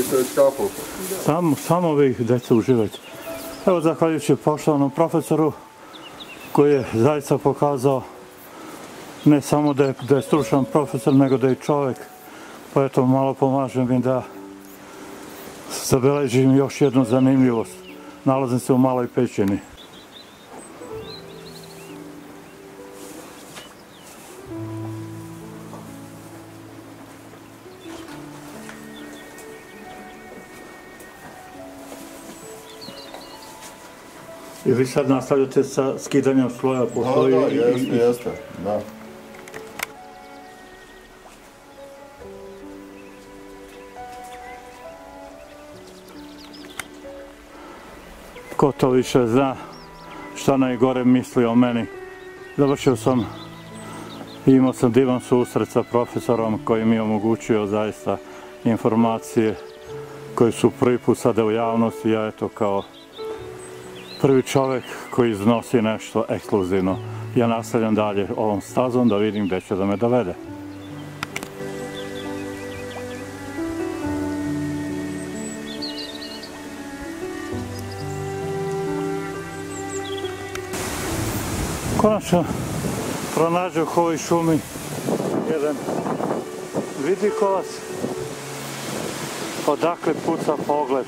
To je skapao. Samo vi, deca, uživajte. Evo, zahvaljujući poštovanom profesoru koji je zaista pokazao ne samo da je stručan profesor, nego da je čovek. Pa eto, malo pomažem mi da zabeležim još jednu zanimljivost. Nalazim se u Maloj Pećini. I vi sad nastavljate sa skidanjem sloja po sloju? Da, jeste, da. Ko to više zna šta najgore misli o meni. Završio sam i imao sam divan susret sa profesorom koji mi je omogućio zaista informacije koje su prvi put sada u javnosti. Ja eto kao prvi čovjek koji iznosi nešto ekskluzivno. Ja nastavljam dalje ovom stazom da vidim gdje će da me dovede. Konačno pronađoh u ovoj šumi jedan vidikovac odakle puca pogled.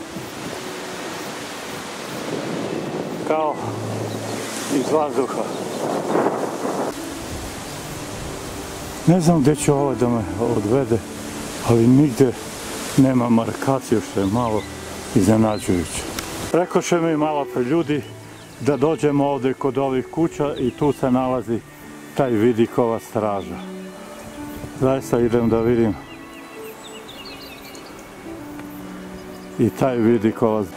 Kao iz vazduha. Ne znam gdje će ovo da me odvede, ali nigde nema markaciju, što je malo iznenađujuće. Rekoše mi malo pre ljudi da dođemo ovdje kod ovih kuća i tu se nalazi taj vidikovac straža. Zaista idem da vidim i taj vidikovac.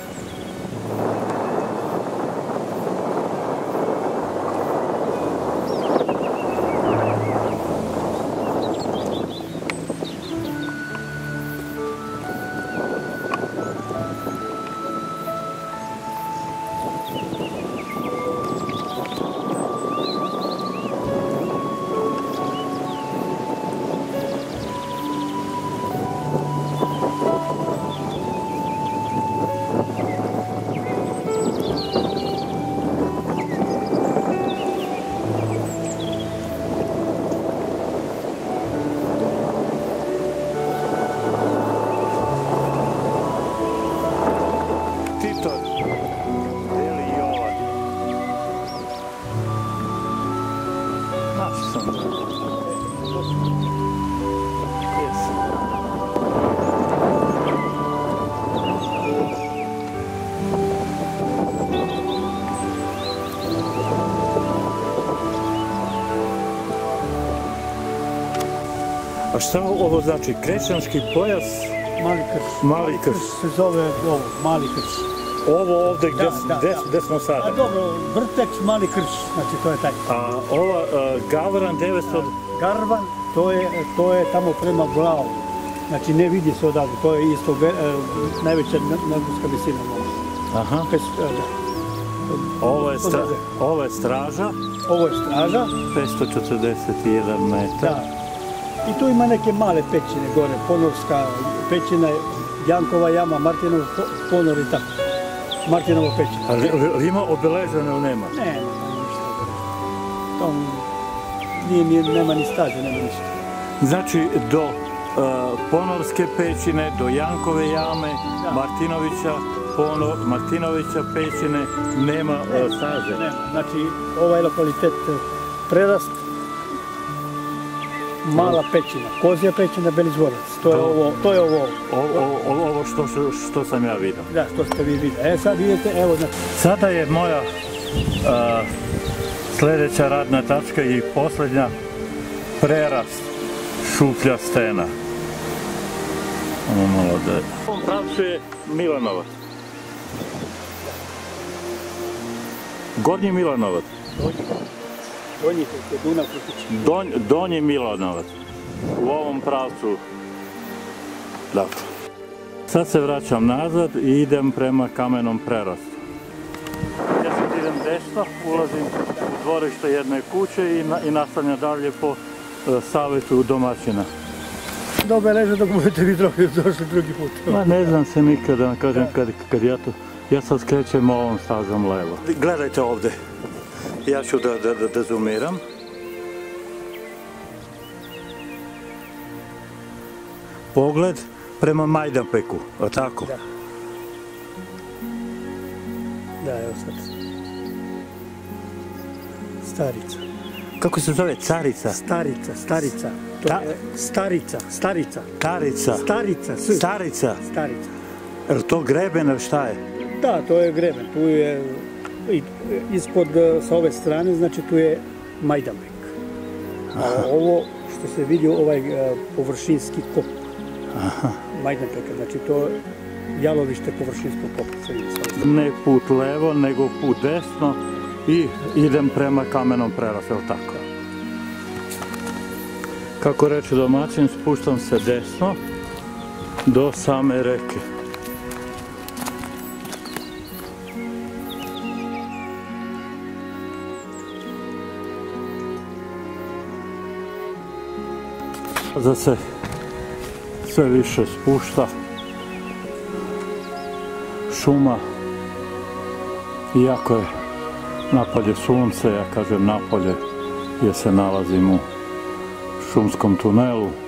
A šta ovo znači? Kršćanski pojas? Mali krš. Mali krš. Se zove ovo, mali krš. Ovo ovdje gdje smo sada? A dobro, vrteč, mali krš, znači to je taj. A ova Gavran 900... Garvan, to je tamo prema Blavu. Znači ne vidi se odavde, to je isto najveća nadmorska visina. Aha. Ovo je straža? Ovo je straža. 541 metar. Da. I tu ima neke male pećine gore, Ponorska pećina, Jankova jama, Martinov ponor i tako. Martinova pećina. Ali ima obeleženo ili nema? Ne, nema ništa gore. Nema ni staze, nema ništa. Znači do Ponorske pećine, do Jankove jame, Martinovića pećine nema staze? Nema. Znači ovaj lokalitet Prerast, Mala pećina, Kozja pećina, Belizvorac. To je ovo. Ovo što sam ja vidio. Da, što ste vi vidjeli. Sad vidite, evo znači. Sada je moja sljedeća radna tačka i posljednja Prerast, Šuplja stena. Ovo malo da je. U ovom pravcu je Milanovac. Gornji Milanovac. Donji je Dunav Krutić. Donji Milanovac. U ovom pravcu. Dakle. Sad se vraćam nazad i idem prema Kamenom Prerastu. Ja sad idem desno, ulazim u dvorište jedne kuće i nastavljam dalje po savjetu domaćina. da obeleže dok budete vi došli drugi put. Ma ne znam se nikada, kažem, kad ja sad skrećem ovom stazom levo. Gledajte ovde, ja ću da zoomiram. Pogled prema Majdanpeku, a tako? Da. Da, evo sad. Starica. Kako se zove? Carica? Starica. To je starica. Starica? Starica. Je li to greben ili šta je? Da, to je greben. Tu je ispod, sa ove strane, znači tu je Majdanpek. A ovo što se vidi, ovaj površinski kop Majdanpeka, znači to je jalovište površinskog kopa. Ne put levo, nego put desno i idem prema kamenom prelazu, je li tako? Kako reče domaćin, spuštam se desno do same reke. Sada se sve više spušta šuma, iako je napolje sunce, ja kažem napolje jer se nalazim u šumskom tunelu.